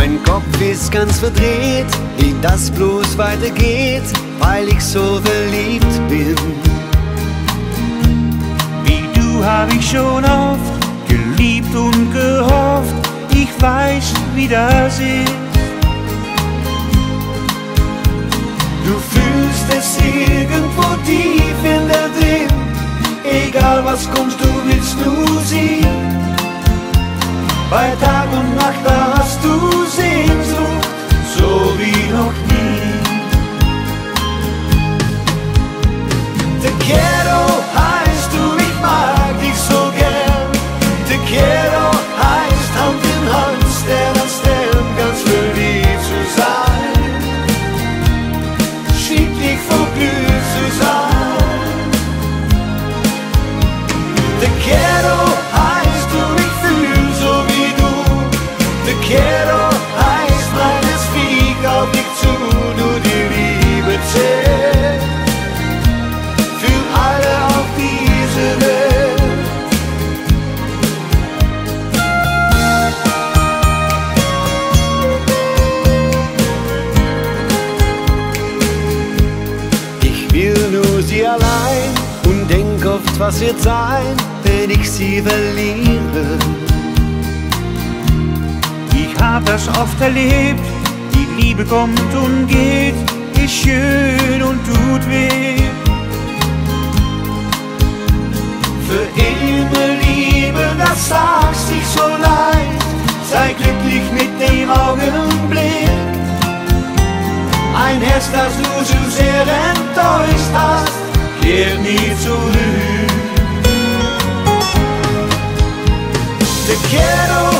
Mein Kopf ist ganz verdreht, wie das bloß weitergeht, weil ich so verliebt bin. Wie du hab ich schon oft geliebt und gehofft, ich weiß, wie das ist. Du fühlst es irgendwo tief in dir drin, egal was kommst, du willst nur sie. Bei Tag und Nacht, da hast du Sehnsucht, so wie noch nie. Te quiero heißt du, ich mag dich so gern. Te quiero heißt Hand in Hand, Stern an Stern, ganz verliebt zu sein. Schick dich vor Glück zu sein. Te quiero heißt du, ich fühl so wie du. Te quiero heißt meines fliegt auf dich zu, nur die Liebe zählt für alle auf dieser Welt. Ich will nur sie allein und denk oft, was wird sein, wenn ich sie verliere. Ich hab das oft erlebt, die Liebe kommt und geht, ist schön und tut weh. Für immer Liebe, das sagst dich so leicht, sei glücklich mit dem Augenblick. Ein Herz, das du so sehr enttäuscht hast, kehrt nie zurück. Te quiero